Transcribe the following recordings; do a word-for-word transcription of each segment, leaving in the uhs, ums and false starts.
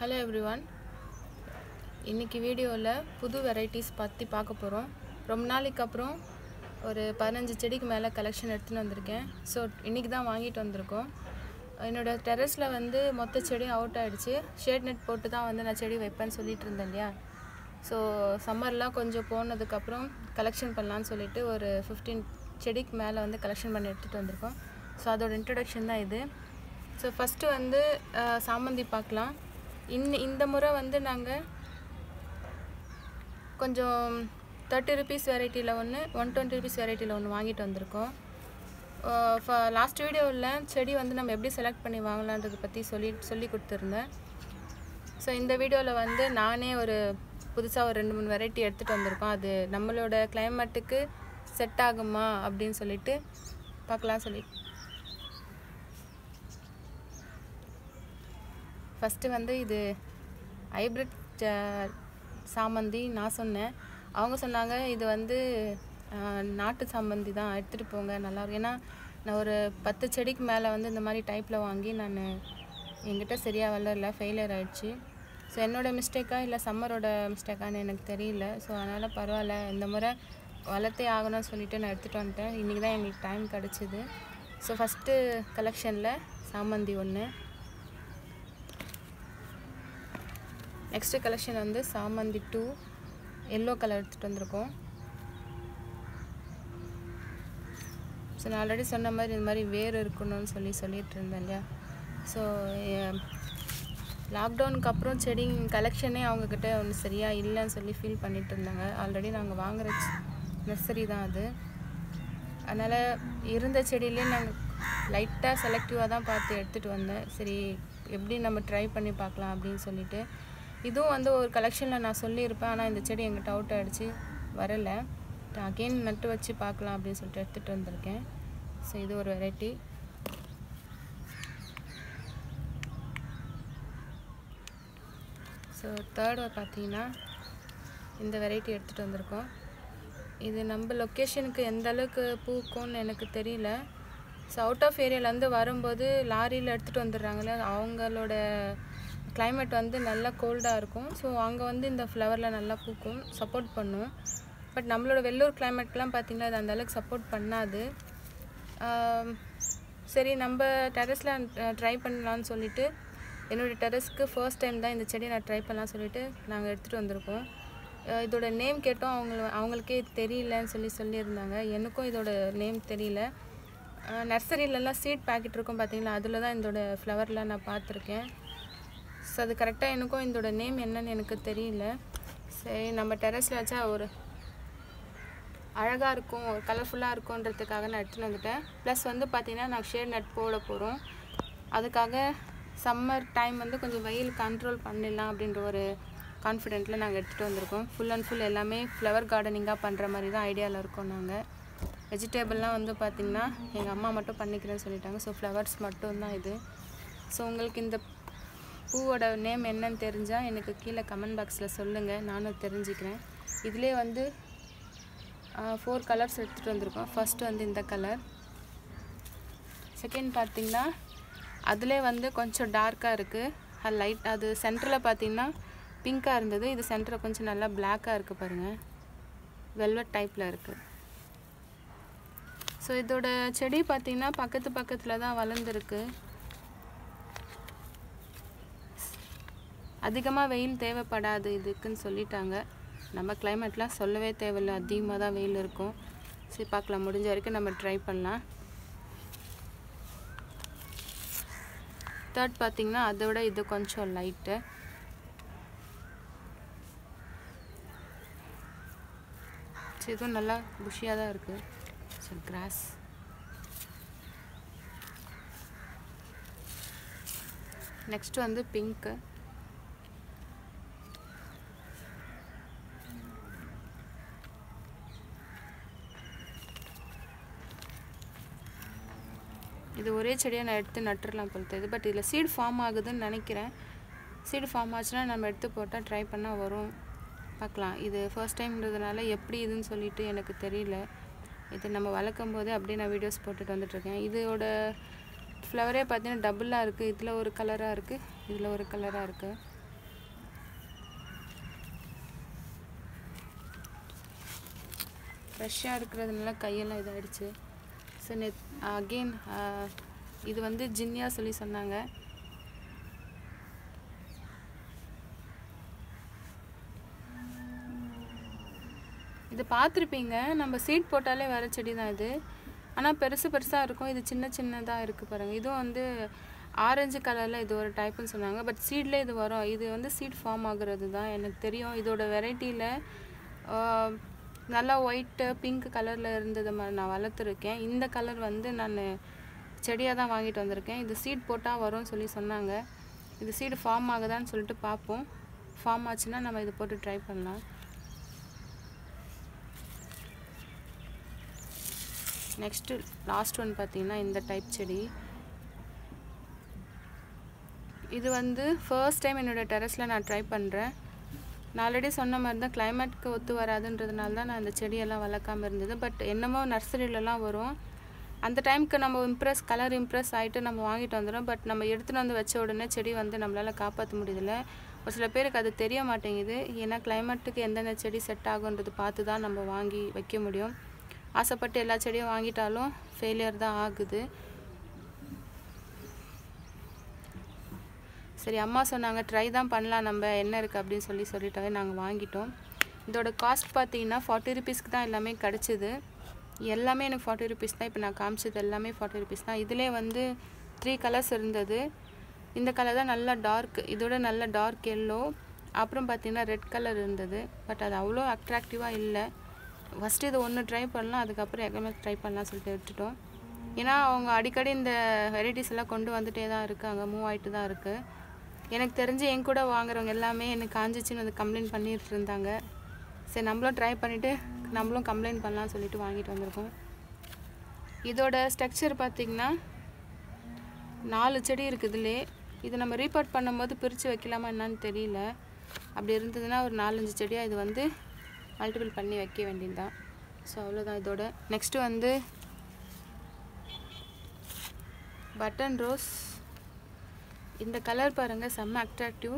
Hello everyone. இன்னைக்கு வீடியோல புது வெரைட்டிஸ் பத்தி பார்க்க போறோம். ரொம்ப நாளைக்கு அப்புறம் ஒரு பதினைந்து செடிக்கு மேல கலெக்ஷன் எடுத்துட்டு வந்திருக்கேன். சோ இன்னைக்கு தான் வாங்கிட்டு வந்திருக்கோம். என்னோட டெரஸ்ல வந்து மொத்த செடி அவுட் ஆயிடுச்சு. ஷேட் நெட் போட்டு தான் வந்து நான் செடி வைப்பேன்னு சொல்லிட்டு இருந்தேன் இல்லையா. சோ சம்மர்ல கொஞ்சம் போனதுக்கு அப்புறம் கலெக்ஷன் பண்ணலாம்னு சொல்லிட்டு ஒரு பதினைந்து செடிக்கு மேல வந்து கலெக்ஷன் பண்ணி எடுத்துட்டு வந்திருக்கோம். சோ அதோட இன்ட்ரோடக்ஷன் தான் இது. சோ ஃபர்ஸ்ட் வந்து சாமந்தி பார்க்கலாம். இந்த இந்த முறை வந்து நாங்க கொஞ்சம் thirty rupees வெரைட்டில ஒன்னு one twenty rupees வெரைட்டில ஒன்னு வாங்கிட்டு வந்திருக்கோம். லாஸ்ட் வீடியோல செடி வந்து நம்ம எப்படி செலக்ட் பண்ணி வாங்கலாம்ன்றத பத்தி சொல்லி சொல்லி கொடுத்திருந்தேன். சோ இந்த வீடியோல வந்து நானே ஒரு புதுசா ஒரு ரெண்டு மூணு வெரைட்டி எடுத்துட்டு வந்திருக்கோம். அது நம்மளோட கிளைமேட்டுக்கு செட் ஆகுமா அப்படினு சொல்லிட்டு பார்க்கலாம் சொல்லி. ஃபர்ஸ்ட் வந்து இது ஹைபிரிட் சாமந்தி நான் சொன்னேன். அவங்க சொன்னாங்க இது வந்து நாட்டு சாமந்தி தான் எடுத்துட்டு போங்க நல்லா இருக்கு. ஏன்னா நான் ஒரு பத்து செடிக்கு மேல வந்து இந்த மாதிரி டைப்ல வாங்கி நான் என்கிட்ட சரியா வளரல, ஃபெயிலியர் ஆயிடுச்சு. ஸோ என்னோட மிஸ்டேக்கா இல்லை சம்மரோட மிஸ்டேக்கான்னு எனக்கு தெரியல. ஸோ அதனால பரவாயில்ல, இந்த முறை வளர்த்தே ஆகணும்னு சொல்லிட்டு நான் எடுத்துட்டு வந்துட்டேன். இன்னைக்கு தான் எங்களுக்கு டைம் கிடைச்சிது. ஸோ ஃபர்ஸ்ட் கலெக்ஷன்ல சாமந்தி ஒன்று. நெக்ஸ்ட் கலெக்ஷன் வந்து சாமந்தி two yellow கலர் எடுத்துட்டு வந்திருக்கோம். ஸோ நான் ஆல்ரெடி சொன்ன மாதிரி இந்த மாதிரி வேர் இருக்கணும்னு சொல்லி சொல்லிட்டு இருந்தேன் இல்லையா. ஸோ லாக்டவுனுக்கு அப்புறம் செடி கலெக்ஷனே அவங்கக்கிட்ட ஒன்று சரியா இல்லைன்னு சொல்லி ஃபீல் பண்ணிட்டு இருந்தாங்க. ஆல்ரெடி நாங்கள் வாங்குற நர்சரி தான் அது. அதனால் இருந்த செடியிலே நாங்கள் லைட்டாக செலக்டிவாக தான் பார்த்து எடுத்துகிட்டு வந்தேன். சரி எப்படி நம்ம ட்ரை பண்ணி பார்க்கலாம் அப்படின்னு சொல்லிட்டு. இதுவும் வந்து ஒரு கலெக்ஷனில் நான் சொல்லியிருப்பேன். ஆனால் இந்த செடி எங்கிட்ட அவுட் ஆகிடுச்சு, வரலை. அகெயின் நட்டு வச்சு பார்க்கலாம் அப்படின்னு சொல்லிட்டு எடுத்துகிட்டு வந்திருக்கேன். ஸோ இது ஒரு வெரைட்டி. ஸோ தேர்ட் பார்த்தீங்கன்னா இந்த வெரைட்டி எடுத்துகிட்டு வந்திருக்கோம். இது நம்ம லொக்கேஷனுக்கு எந்த அளவுக்கு பூக்கும்னு எனக்கு தெரியல. ஸோ அவுட் ஆஃப் ஏரியாவிலேருந்து வரும்போது லாரியில் எடுத்துகிட்டு வந்துடுறாங்களே, அவங்களோட கிளைமேட் வந்து நல்லா கோல்டாக இருக்கும். ஸோ அங்கே வந்து இந்த ஃப்ளவரில் நல்லா பூக்கும், சப்போர்ட் பண்ணும். பட் நம்மளோட வெள்ளூர் கிளைமேட்லாம் பார்த்திங்கன்னா அது அந்தளவுக்கு சப்போர்ட் பண்ணாது. சரி நம்ம டெரஸில் ட்ரை பண்ணலான்னு சொல்லிவிட்டு என்னோடய டெரஸ்க்கு ஃபர்ஸ்ட் டைம் தான் இந்த செடியை நான் ட்ரை பண்ணலான்னு சொல்லிவிட்டு நாங்கள் எடுத்துகிட்டு வந்திருக்கோம். இதோட நேம் கேட்டோம், அவங்க அவங்களுக்கே தெரியலன்னு சொல்லி சொல்லியிருந்தாங்க. எனக்கும் இதோட நேம் தெரியல. நர்சரியிலலாம் சீட் பேக்கெட் இருக்கும் பார்த்தீங்களா, அதில் தான் இதோட ஃப்ளவர்லாம் நான் பார்த்துருக்கேன். ஸோ அது கரெக்டாக எனக்கும் இதோட நேம் என்னன்னு எனக்கு தெரியல. சரி நம்ம டெரஸில் வச்சா ஒரு அழகாக இருக்கும், ஒரு கலர்ஃபுல்லாக இருக்கும்ன்றதுக்காக நான் எடுத்துகிட்டு வந்துட்டேன். ப்ளஸ் வந்து பார்த்திங்கன்னா நான் ஷேட் நட் போட போகிறோம். அதுக்காக சம்மர் டைம் வந்து கொஞ்சம் வெயில் கண்ட்ரோல் பண்ணிடலாம் அப்படின்ற ஒரு கான்ஃபிடென்ட்டில் நாங்கள் எடுத்துகிட்டு வந்திருக்கோம். ஃபுல் அண்ட் ஃபுல் எல்லாமே ஃப்ளவர் கார்டனிங்காக பண்ணுற மாதிரி தான் ஐடியாவில் இருக்கோம். நாங்கள் வெஜிடேபிள்லாம் வந்து பார்த்திங்கன்னா எங்கள் அம்மா மட்டும் பண்ணிக்கிறேன்னு சொல்லிட்டாங்க. ஸோ ஃப்ளவர்ஸ் மட்டும்தான் இது. ஸோ உங்களுக்கு இந்த பூவோட நேம் என்னன்னு தெரிஞ்சால் எனக்கு கீழே கமெண்ட் பாக்ஸில் சொல்லுங்கள், நானும் தெரிஞ்சுக்கிறேன். இதிலே வந்து ஃபோர் கலர்ஸ் எடுத்துகிட்டு வந்திருக்கோம். ஃபர்ஸ்ட் வந்து இந்த கலர். செகண்ட் பார்த்திங்கன்னா அதிலே வந்து கொஞ்சம் டார்க்காக இருக்குது. அது லைட் அது சென்டரில் பார்த்திங்கன்னா பிங்காக இருந்தது. இது சென்டரில் கொஞ்சம் நல்லா பிளாக்காக இருக்குது பாருங்கள், வெல்வெட் டைப்பில் இருக்குது. ஸோ இதோட செடி பார்த்திங்கன்னா பக்கத்து பக்கத்தில் தான் வளர்ந்துருக்கு. அதிகமாக வெயில் தேவைப்படாது இதுக்குன்னு சொல்லிட்டாங்க. நம்ம கிளைமேட்லாம் சொல்லவே தேவையில்லை, அதிகமாக தான் வெயில் இருக்கும். சரி பார்க்கலாம், முடிஞ்ச வரைக்கும் நம்ம ட்ரை பண்ணலாம். தேர்ட் பார்த்திங்கன்னா அதோட இது கொஞ்சம் லைட்டு. சரி இதுவும் நல்லா புஷியாக தான் இருக்குது. சரி கிராஸ். நெக்ஸ்ட் வந்து பிங்க்கு. இது ஒரே செடியை நான் எடுத்து நட்டுடலாம் பொறுத்தது. பட் இதில் சீடு ஃபார்ம் ஆகுதுன்னு நினைக்கிறேன். சீடு ஃபார்ம் ஆச்சுன்னா நம்ம எடுத்து போட்டால் ட்ரை பண்ணால் வரும், பார்க்கலாம். இது ஃபர்ஸ்ட் டைம்ன்றதுனால எப்படி இதுன்னு சொல்லிட்டு எனக்கு தெரியல. இது நம்ம வளர்க்கும் போதே அப்படியே நான் வீடியோஸ் போட்டுட்டு வந்துட்டுருக்கேன். இதோட ஃப்ளவரே பார்த்தீங்கன்னா டபுளாக இருக்குது. இதில் ஒரு கலராக இருக்குது, இதில் ஒரு கலராக இருக்குது. ஃப்ரெஷ்ஷாக இருக்கிறதுனால கையெல்லாம் இதாகிடுச்சு. ஸோ நெட் அகெயின் இது வந்து ஜின்னியா சொல்லி சொன்னாங்க. இது பார்த்துருப்பீங்க, நம்ம சீட் போட்டாலே வர செடி தான் இது. ஆனால் பெருசு பெருசாக இருக்கும், இது சின்ன சின்னதாக இருக்குது பாருங்கள். இதுவும் வந்து ஆரஞ்சு கலரில் இது ஒரு டைப்புன்னு சொன்னாங்க. பட் சீட்லேயே இது வரும். இது வந்து சீட் ஃபார்ம் ஆகுறது தான் எனக்கு தெரியும். இதோட வெரைட்டியில் நல்லா ஒயிட்டு பிங்க் கலரில் இருந்தது மாதிரி நான் வளர்த்துருக்கேன். இந்த கலர் வந்து நான் செடியாக தான் வாங்கிட்டு வந்திருக்கேன். இது சீட் போட்டால் வரும்னு சொல்லி சொன்னாங்க. இது சீடு ஃபார்ம் ஆகுதான்னு சொல்லிட்டு பார்ப்போம். ஃபார்ம் ஆச்சுன்னா நம்ம இதை போட்டு ட்ரை பண்ணலாம். நெக்ஸ்ட்டு லாஸ்ட் ஒன் பார்த்திங்கன்னா இந்த டைப் செடி. இது வந்து ஃபர்ஸ்ட் டைம் என்னோடய டெரஸில் நான் ட்ரை பண்ணுறேன். நான் ஆல்ரெடி சொன்ன மாதிரி தான் கிளைமேட்க்கு ஒத்து வராதுன்றதுனால தான் நான் இந்த செடியெல்லாம் வளர்க்காமல் இருந்தது. பட் என்னமோ நர்சரியிலலாம் வரும், அந்த டைமுக்கு நம்ம இம்ப்ரெஸ் கலர் இம்ப்ரெஸ் ஆகிட்டு நம்ம வாங்கிட்டு வந்துடும். பட் நம்ம எடுத்துகிட்டு வந்து வச்ச உடனே செடி வந்து நம்மளால் காப்பாற்ற முடியல. ஒரு சில பேருக்கு அது தெரிய மாட்டேங்குது. ஏன்னா கிளைமேட்டுக்கு எந்தெந்த செடி செட் ஆகுன்றது பார்த்து தான் நம்ம வாங்கி வைக்க முடியும். ஆசைப்பட்டு எல்லா செடியும் வாங்கிட்டாலும் ஃபெயிலியர் தான் ஆகுது. சரி, அம்மா சொன்னாங்க ட்ரை தான் பண்ணலாம், நம்ம என்ன இருக்குது அப்படின்னு சொல்லி சொல்லிட்டாவே நாங்கள் வாங்கிட்டோம். இதோட காஸ்ட் பார்த்தீங்கன்னா ஃபார்ட்டி ருபீஸ்க்கு தான் எல்லாமே கிடச்சிது. எல்லாமே எனக்கு ஃபார்ட்டி ருபீஸ் தான். இப்போ நான் காமிச்சது எல்லாமே ஃபார்ட்டி ருபீஸ் தான். இதிலே வந்து த்ரீ கலர்ஸ் இருந்தது. இந்த கலர் தான் நல்லா டார்க், இதோட நல்ல டார்க் எல்லோ, அப்புறம் பார்த்தீங்கன்னா ரெட் கலர் இருந்தது. பட் அது அவ்வளோ அட்ராக்டிவாக இல்லை. ஃபஸ்ட்டு இது ஒன்று ட்ரை பண்ணலாம், அதுக்கப்புறம் எங்கேயுமே ட்ரை பண்ணலாம் சொல்லிட்டு விட்டுட்டோம். ஏன்னா அவங்க அடிக்கடி இந்த வெரைட்டிஸ் எல்லாம் கொண்டு வந்துகிட்டே தான் இருக்காங்க, மூவ் ஆகிட்டு தான் இருக்குது. எனக்கு தெரிஞ்சு என் கூட வாங்குறவங்க எல்லாமே எனக்கு காஞ்சிச்சின்னு வந்து கம்ப்ளைண்ட் பண்ணிட்டு இருந்தாங்க. சரி, நம்மளும் ட்ரை பண்ணிவிட்டு நம்மளும் கம்ப்ளைண்ட் பண்ணலாம்னு சொல்லிட்டு வாங்கிட்டு வந்திருக்கோம். இதோட ஸ்ட்ரக்சர் பார்த்திங்கன்னா நாலு செடி இருக்குதுலே. இது நம்ம ரீபார்ட் பண்ணும்போது பிரித்து வைக்கலாமா என்னான்னு தெரியல. அப்படி இருந்ததுன்னா ஒரு நாலஞ்சு செடியாக இது வந்து மல்டிபிள் பண்ணி வைக்க வேண்டியதுதான். ஸோ அவ்வளோதான் இதோட. நெக்ஸ்ட்டு வந்து பட்டன் ரோஸ். இந்த கலர் பாருங்கள், செம்ம அட்ராக்டிவ்.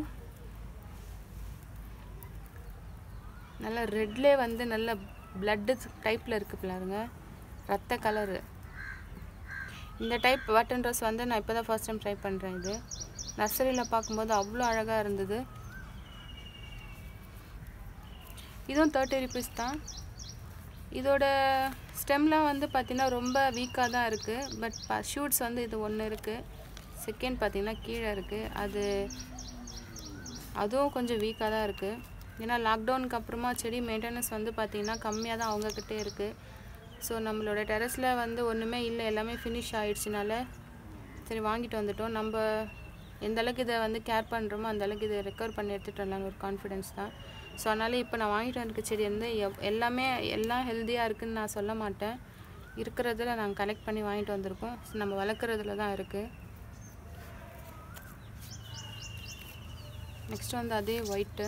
நல்லா ரெட்லே வந்து நல்ல பிளட்டு டைப்பில் இருக்குது பாருங்க, ரத்த கலரு. இந்த டைப் பட்டன் ரோஸ் வந்து நான் இப்போ தான் ஃபர்ஸ்ட் டைம் ட்ரை பண்ணுறேன். இது நர்சரியில் பார்க்கும்போது அவ்வளோ அழகாக இருந்தது. இதுவும் தேர்ட்டி ருபீஸ் தான். இதோட ஸ்டெம்லாம் வந்து பார்த்திங்கன்னா ரொம்ப வீக்காக தான் இருக்குது. பட் ஷூட்ஸ் வந்து இது ஒன்று இருக்குது. செகண்ட் பார்த்திங்கன்னா கீழே இருக்குது. அது அதுவும் கொஞ்சம் வீக்காக தான் இருக்குது. ஏன்னா லாக்டவுனுக்கு அப்புறமா செடி மெயின்டெனன்ஸ் வந்து பார்த்திங்கன்னா கம்மியாக தான் அவங்கக்கிட்டே இருக்குது. ஸோ நம்மளோட டெரஸில் வந்து ஒன்றுமே இல்லை, எல்லாமே ஃபினிஷ் ஆகிடுச்சினால சரி வாங்கிட்டு வந்துட்டோம். நம்ம எந்த அளவுக்கு இதை வந்து கேர் பண்ணுறோமோ அந்தளவுக்கு இதை ரெக்கவர் பண்ணி எடுத்துகிட்டு வரலான்னு ஒரு கான்ஃபிடென்ஸ் தான். ஸோ அதனால் இப்போ நான் வாங்கிட்டு வந்திருக்க செடி வந்து எல்லாமே எல்லாம் ஹெல்த்தியாக இருக்குதுன்னு நான் சொல்ல மாட்டேன். இருக்கிறதுல நாங்கள் கலெக்ட் பண்ணி வாங்கிட்டு வந்திருக்கோம். ஸோ நம்ம வளர்க்குறதுல தான் இருக்குது. நெக்ஸ்ட் வந்து அதே ஒயிட்டு.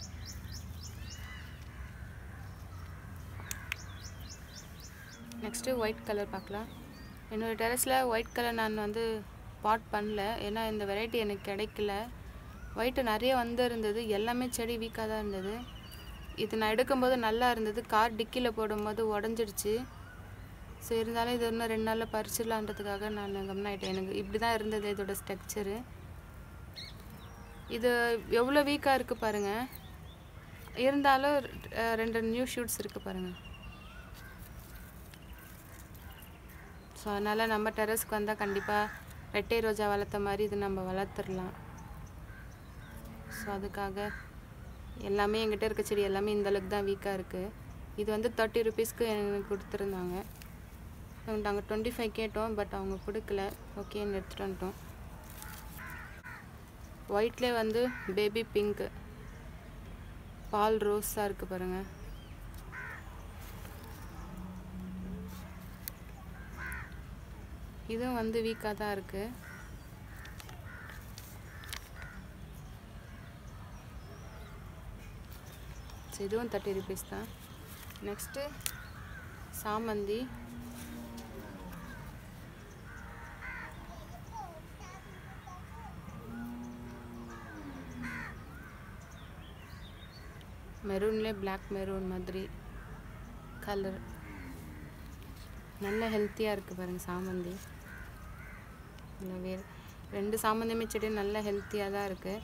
நெக்ஸ்ட்டு ஒயிட் கலர் பார்க்கலாம். என்னோடய டெரஸில் ஒயிட் கலர் நான் வந்து பாட் பண்ணல, ஏன்னா இந்த வெரைட்டி எனக்கு கிடைக்கல. ஒயிட்டு நிறைய வந்து இருந்தது, எல்லாமே செடி வீக்காக தான் இருந்தது. இது நான் எடுக்கும்போது நல்லா இருந்தது, கார் டிக்கியில் போடும்போது உடஞ்சிடுச்சு. ஸோ இருந்தாலும் இது இன்னும் ரெண்டு நாளில் பறிச்சிடலான்றதுக்காக நான் கம்னாயிட்டேன். எனக்கு இப்படி தான் இருந்தது இதோட ஸ்ட்ரக்சரு. இது எவ்வளோ வீக்காக இருக்குது பாருங்கள், இருந்தாலும் ரெண்டு நியூ ஷூட்ஸ் இருக்குது பாருங்கள். ஸோ அதனால் நம்ம டெரஸ்க்கு வந்தால் கண்டிப்பாக ரெட்டை ரோஜா வளர்த்த மாதிரி இது நம்ம வளர்த்துடலாம். ஸோ அதுக்காக எல்லாமே எங்கிட்ட இருக்க செடி எல்லாமே இந்தளவுக்கு தான் வீக்காக இருக்குது. இது வந்து தேர்ட்டி ருபீஸ்க்கு எனக்கு கொடுத்துருந்தாங்க. நாங்கள் டுவெண்ட்டி ஃபைவ் கேட்டோம், பட் அவங்க கொடுக்கல. ஓகேன்னு எடுத்துகிட்டு வந்துட்டோம். ஒயிட்லேயே வந்து பேபி பிங்க்கு பால் ரோஸாக இருக்குது பாருங்கள். இதுவும் வந்து வீக்காக தான் இருக்குது. இதுவும் தேர்ட்டி ருபீஸ் தான். நெக்ஸ்ட்டு சாமந்தி. மெரூன்லேயே பிளாக் மெரூன் மாதிரி கலர். நல்ல ஹெல்த்தியாக இருக்குது பாருங்கள் சாமந்தி. இல்லை வேறு ரெண்டு சாமந்தியுமே செடி நல்ல ஹெல்த்தியாக தான் இருக்குது.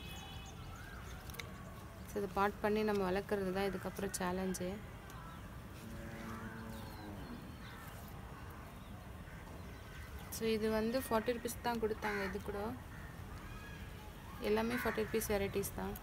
ஸோ இதை பாட் பண்ணி நம்ம வளர்க்குறது தான் இதுக்கப்புறம் சேலஞ்சு. ஸோ இது வந்து ஃபார்ட்டி ருபீஸ் தான் கொடுத்தாங்க. இது கூட எல்லாமே ஃபார்ட்டி ருபீஸ் வெரைட்டிஸ் தான்.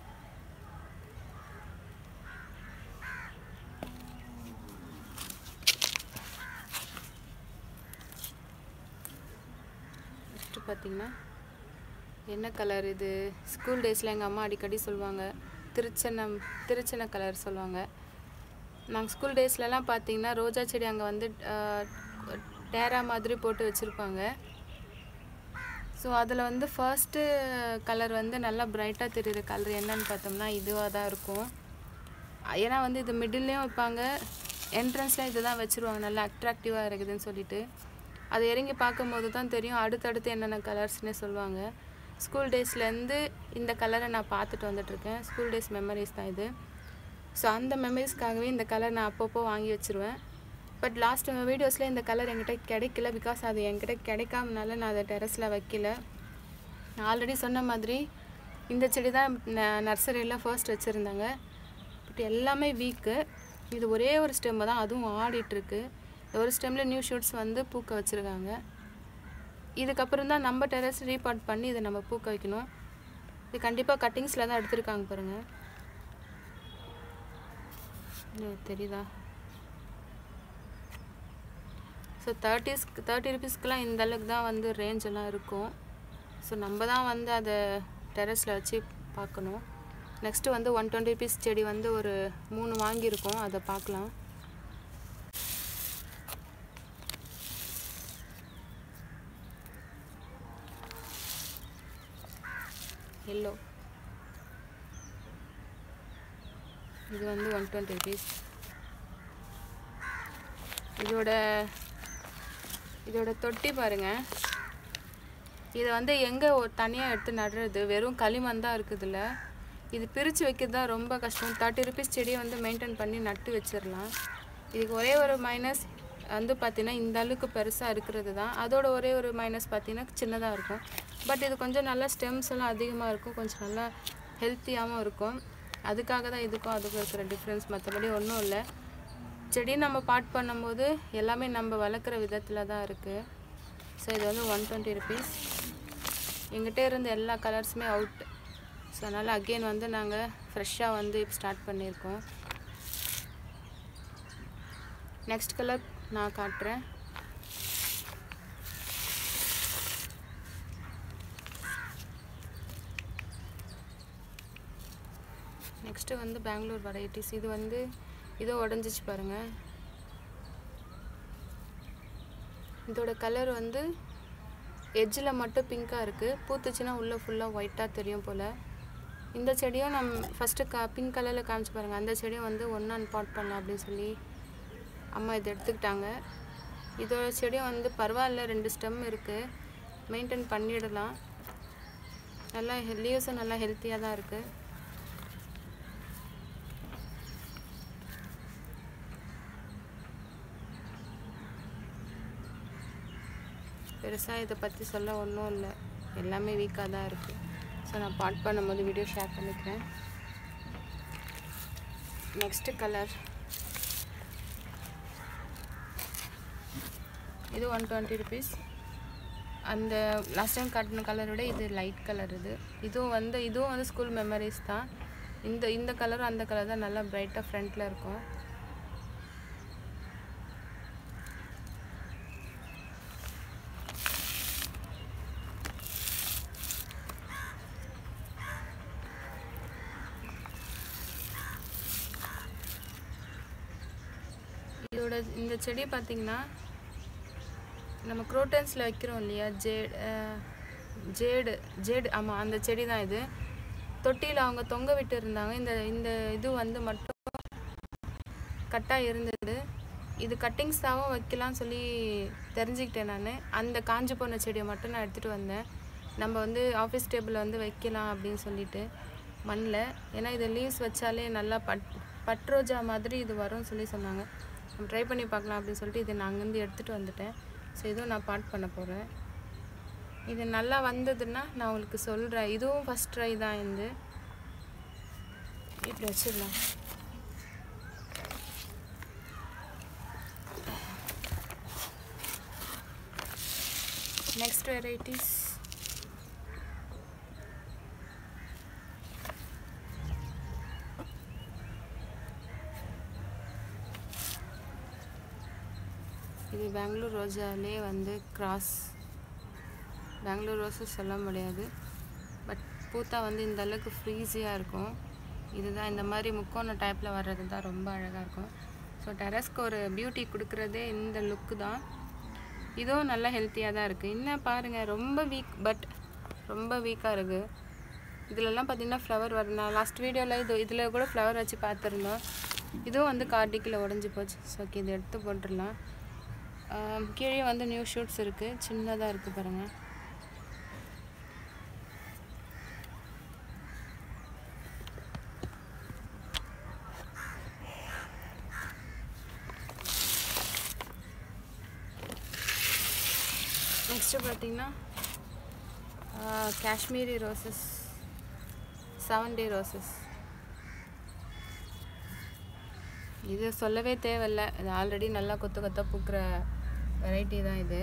நெக்ஸ்ட்டு பார்த்திங்கன்னா என்ன கலர் இது? ஸ்கூல் டேஸில் எங்கள் அம்மா அடிக்கடி சொல்லுவாங்க, திருச்சனம் திருச்சனை கலர் சொல்லுவாங்க. நாங்கள் ஸ்கூல் டேஸ்லலாம் பார்த்திங்கன்னா ரோஜா செடி அங்கே வந்து டேரா மாதிரி போட்டு வச்சுருப்பாங்க. ஸோ அதில் வந்து ஃபர்ஸ்ட்டு கலர் வந்து நல்லா பிரைட்டாக தெரியுற கலர் என்னன்னு பார்த்தோம்னா இதுவாக தான் இருக்கும். ஏன்னா வந்து இது மிடில்லையும் வைப்பாங்க, என்ட்ரன்ஸ்லாம் இது தான் வச்சுருவாங்க, நல்லா அட்ராக்டிவாக இருக்குதுன்னு சொல்லிட்டு. அதை இறங்கி பார்க்கும்போது தான் தெரியும் அடுத்தடுத்து என்னென்ன கலர்ஸ்னே சொல்லுவாங்க. ஸ்கூல் டேஸ்லேருந்து இந்த கலரை நான் பார்த்துட்டு வந்துட்டுருக்கேன். ஸ்கூல் டேஸ் மெமரிஸ் தான் இது. ஸோ அந்த மெமரிஸ்க்காகவே இந்த கலர் நான் அப்பப்போ வாங்கி வச்சுருவேன். பட் லாஸ்ட் வீடியோஸில் இந்த கலர் என்கிட்ட கிடைக்கல. பிகாஸ் அது என்கிட்ட கிடைக்காமனால நான் அதை டெரஸில் வைக்கல. நான் ஆல்ரெடி சொன்ன மாதிரி இந்த செடி தான் நர்சரியில் ஃபர்ஸ்ட் வச்சுருந்தாங்க. பட் எல்லாமே வீக்கு. இது ஒரே ஒரு ஸ்டெம்மு தான், அதுவும் ஆடிட்டுருக்கு. ஒரு ஸ்டெம்மில் நியூ ஷூட்ஸ் வந்து பூக்க வச்சுருக்காங்க. இதுக்கப்புறம் தான் நம்ம டெரஸ் ரீபாட் பண்ணி இதை நம்ம பூக்க வைக்கணும். இது கண்டிப்பாக கட்டிங்ஸில் தான் எடுத்துருக்காங்க பாருங்கள். தெரியுதா? ஸோ தேர்ட்டிஸ்க்கு தேர்ட்டி ருபீஸ்க்கெலாம் இந்த அளவுக்கு தான் வந்து ரேஞ்ச் எல்லாம் இருக்கும். ஸோ நம்ம தான் வந்து அதை டெரஸில் வச்சு பார்க்கணும். நெக்ஸ்ட்டு வந்து ஒன் டுவெண்ட்டி ருபீஸ் செடி வந்து ஒரு மூணு வாங்கியிருக்கோம், அதை பார்க்கலாம். எல்லோ இது வந்து ஒன் டுவெண்ட்டி ருபீஸ். இதோட இதோட தொட்டி பாருங்கள். இதை வந்து எங்கே தனியாக எடுத்து நடுறது, வெறும் களிமண் தான் இருக்குதுல்ல. இது பிரித்து வைக்கிறது தான் ரொம்ப கஷ்டம். தேர்ட்டி ருபீஸ் செடியை வந்து மெயின்டைன் பண்ணி நட்டு வச்சிடலாம். இதுக்கு ஒரே ஒரு மைனஸ் வந்து பார்த்திங்கன்னா இந்த அளவுக்கு பெருசாக இருக்கிறது தான். அதோட ஒரே ஒரு மைனஸ் பார்த்திங்கன்னா சின்னதாக இருக்கும். பட் இது கொஞ்சம் நல்லா ஸ்டெம்ஸ் எல்லாம் அதிகமாக இருக்கும், கொஞ்சம் நல்லா ஹெல்த்தியாகவும் இருக்கும். அதுக்காக தான் இதுக்கும் அதுக்கும் இருக்கிற டிஃப்ரென்ஸ், மற்றபடி ஒன்றும் இல்லை. செடி நம்ம பாட் பண்ணும்போது எல்லாமே நம்ம வளர்க்குற விதத்தில் தான் இருக்குது. ஸோ இது வந்து ஒன் டுவெண்ட்டி ருபீஸ். எங்கிட்ட இருந்த எல்லா கலர்ஸுமே அவுட். ஸோ அதனால் அகெயின் வந்து நாங்கள் ஃப்ரெஷ்ஷாக வந்து இப்போ ஸ்டார்ட் பண்ணியிருக்கோம். நெக்ஸ்ட் கலர் நான் காட்டுறேன். நெக்ஸ்ட்டு வந்து பெங்களூர் வெரைட்டிஸ். இது வந்து இதோ உடஞ்சிச்சு பாருங்கள். இதோட கலர் வந்து எட்ஜில் மட்டும் பிங்காக இருக்குது, பூத்துச்சுன்னா உள்ளே ஃபுல்லாக ஒயிட்டாக தெரியும் போல். இந்த செடியும் நம்ம ஃபஸ்ட்டு கா பிங்க் கலரில் காமிச்சு பாருங்கள். அந்த செடியும் வந்து ஒன்றான் பாட் பண்ணலாம் அப்படின்னு சொல்லி அம்மா இதை எடுத்துக்கிட்டாங்க. இதோட செடியும் வந்து பரவாயில்ல, ரெண்டு ஸ்டெம் இருக்குது, மெயின்டைன் பண்ணிடலாம். நல்லா லீவ்ஸும் நல்லா ஹெல்த்தியாக தான் இருக்குது. பெருசாக இதை பற்றி சொல்ல ஒன்றும் இல்லை, எல்லாமே வீக்காக தான் இருக்குது. ஸோ நான் பாட் பண்ணும்போது வீடியோ ஷேர் பண்ணிக்கிறேன். நெக்ஸ்ட்டு கலர் இது ஒன் டுவெண்ட்டி ருபீஸ். அந்த லாஸ்ட் டைம் காட்டின கலரோட இது லைட் கலர். இது இதுவும் வந்து இதுவும் வந்து ஸ்கூல் மெமரிஸ் தான். இந்த இந்த கலரும் அந்த கலர் தான் நல்லா பிரைட்டாக ஃப்ரண்ட்டில் இருக்கும். இதோட இந்த செடி பார்த்திங்கன்னா நம்ம குரோட்டன்ஸில் வைக்கிறோம் இல்லையா, ஜேட் ஜேடு ஜேடு ஆமாம், அந்த செடி தான் இது. தொட்டியில் அவங்க தொங்க விட்டு இருந்தாங்க. இந்த இந்த இது வந்து மட்டும் கட்டாக இருந்தது. இது கட்டிங்ஸாகவும் வைக்கலாம்னு சொல்லி தெரிஞ்சுக்கிட்டேன் நான். அந்த காஞ்சி போன செடியை மட்டும் நான் எடுத்துகிட்டு வந்தேன். நம்ம வந்து ஆஃபீஸ் டேபிளில் வந்து வைக்கலாம் அப்படின்னு சொல்லிட்டு மண்ணில். ஏன்னா இது லீவ்ஸ் வச்சாலே நல்லா பட் பட்ரோஜா மாதிரி இது வரும்னு சொல்லி சொன்னாங்க. நம்ம ட்ரை பண்ணி பார்க்கலாம் அப்படின்னு சொல்லிட்டு இதை நான் அங்கேருந்து எடுத்துகிட்டு வந்துட்டேன். ஸோ இதுவும் நான் பாட் பண்ண போகிறேன். இது நல்லா வந்ததுன்னா நான் உங்களுக்கு சொல்கிறேன். இதுவும் ஃபஸ்ட் ட்ரை தான். இந்த இப்படி வச்சிடலாம். நெக்ஸ்ட் வெரைட்டிஸ் இது பெங்களூர் ரோஜாலே வந்து கிராஸ். பெங்களூர் ரோஸு சொல்ல முடியாது, பட் பூத்தா வந்து இந்த அளவுக்கு ஃப்ரீஸியாக இருக்கும். இதுதான் இந்த மாதிரி முக்கோண டைப்பில் வர்றது தான் ரொம்ப அழகாக இருக்கும். ஸோ டெரஸ்க்கு ஒரு பியூட்டி கொடுக்குறதே இந்த லுக்கு தான். இதுவும் நல்லா ஹெல்த்தியாக தான் இருக்குது. இன்னும் பாருங்கள், ரொம்ப வீக், பட் ரொம்ப வீக்காக இருக்குது. இதிலெல்லாம் பார்த்திங்கன்னா ஃப்ளவர் வரும். நான் லாஸ்ட் வீடியோவில் இது இதில் கூட ஃப்ளவர் வச்சு பார்த்துருந்தோம். இதுவும் வந்து கார்டிக்கில் உடஞ்சி போச்சு. ஸோ ஓகே, இதை எடுத்து போட்டுடலாம். கீழே வந்து நியூ ஷூட்ஸ் இருக்குது, சின்னதாக இருக்குது பாருங்கள். நெக்ஸ்ட்டு பார்த்திங்கன்னா Kashmiri roses, seven day roses. இது சொல்லவே தேவையில்லை, இது ஆல்ரெடி நல்லா கொத்து கொத்தாக பூக்கிற வெரைட்டி தான் இது.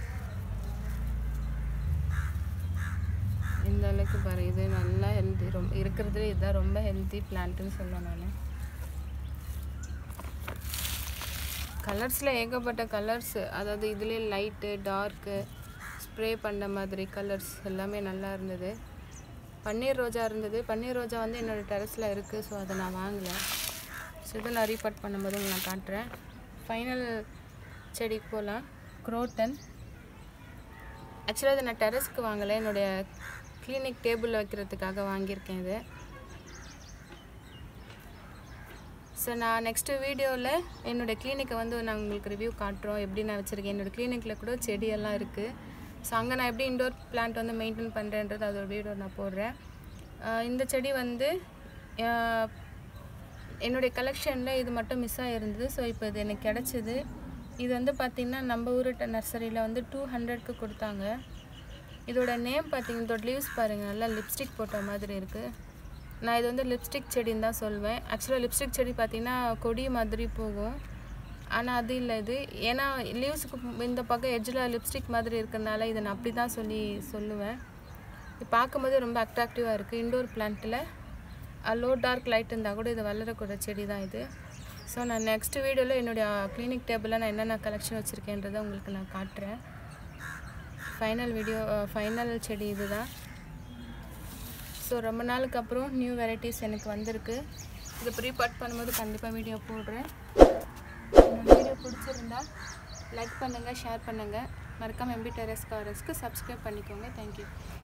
இந்த அளவுக்கு பாரு, இது நல்லா ஹெல்த்தி, ரொம்ப இருக்கிறதுல இதுதான் ரொம்ப ஹெல்த்தி பிளான்ட்டுன்னு சொல்லுவேன் நான். கலர்ஸில் ஏகப்பட்ட கலர்ஸு, அதாவது இதுலேயே லைட்டு டார்க்கு ஸ்ப்ரே பண்ண மாதிரி கலர்ஸ் எல்லாமே நல்லா இருந்தது. பன்னீர் ரோஜா இருந்தது. பன்னீர் ரோஜா வந்து என்னோடய டெரஸில் இருக்குது. ஸோ அதை நான் வாங்கலை. ஸோ இதை நான் ரீபாட் பண்ணும்போது நான் காட்டுறேன். ஃபைனல் செடிக்கு போகலாம். குரோட்டன். ஆக்சுவலாக இதை நான் டெரஸ்க்கு வாங்கலை, என்னுடைய கிளினிக் டேபிளில் வைக்கிறதுக்காக வாங்கியிருக்கேன் இது. ஸோ நான் நெக்ஸ்ட்டு வீடியோவில் என்னோடய கிளினிக்கை வந்து நான் உங்களுக்கு ரிவ்யூ காட்டுறோம், எப்படி நான் வச்சுருக்கேன். என்னோடய கிளினிக்கில் கூட செடியெல்லாம் இருக்குது. ஸோ அங்கே நான் எப்படி இன்டோர் பிளான்ட் வந்து மெயின்டைன் பண்ணுறேன்றது அதோட வீடியோ நான் போடுறேன். இந்த செடி வந்து என்னுடைய கலெக்ஷனில் இது மட்டும் மிஸ் ஆகிருந்தது. ஸோ இப்போ இது எனக்கு கிடச்சிது. இது வந்து பார்த்திங்கன்னா நம்ம ஊர் நர்சரியில் வந்து டூ ஹண்ட்ரட்க்கு கொடுத்தாங்க. இதோட நேம் பார்த்திங்க, இதோட லீவ்ஸ் பாருங்கள், நல்லா லிப்ஸ்டிக் போட்ட மாதிரி இருக்குது. நான் இது வந்து லிப்ஸ்டிக் செடின்னு தான் சொல்வேன். ஆக்சுவலாக லிப்ஸ்டிக் செடி பார்த்திங்கன்னா கொடி மாதிரி போகும், ஆனால் அது இல்லை இது. ஏன்னா லீவ்ஸுக்கு இந்த பக்கம் எட்ஜில் லிப்ஸ்டிக் மாதிரி இருக்கிறதுனால இதை நான் அப்படி தான் சொல்லி சொல்லுவேன். இது பார்க்கும்போது ரொம்ப அட்ராக்டிவாக இருக்குது. இன்டோர் பிளான்ட்டில் லோ டார்க் லைட் இருந்தால் கூட இது வளரக்கூட செடி தான் இது. ஸோ நான் நெக்ஸ்ட் வீடியோவில் என்னுடைய கிளினிக் டேபிளில் நான் என்னென்ன கலெக்ஷன் வச்சுருக்கேன்றதை உங்களுக்கு நான் காட்டுறேன். ஃபைனல் வீடியோ, ஃபைனல் செடி இது தான். ஸோ ரொம்ப நாளுக்கு அப்புறம் நியூ வெரைட்டிஸ் எனக்கு வந்திருக்கு. இதை ப்ரீபாட் பண்ணும்போது கண்டிப்பாக வீடியோ போடுறேன். என்னோடய வீடியோ பிடிச்சிருந்தா லைக் பண்ணுங்கள், ஷேர் பண்ணுங்கள். மறக்காமல் எம்பி டெரஸ் காரஸ்க்கு சப்ஸ்கிரைப் பண்ணிக்கோங்க. தேங்க்யூ.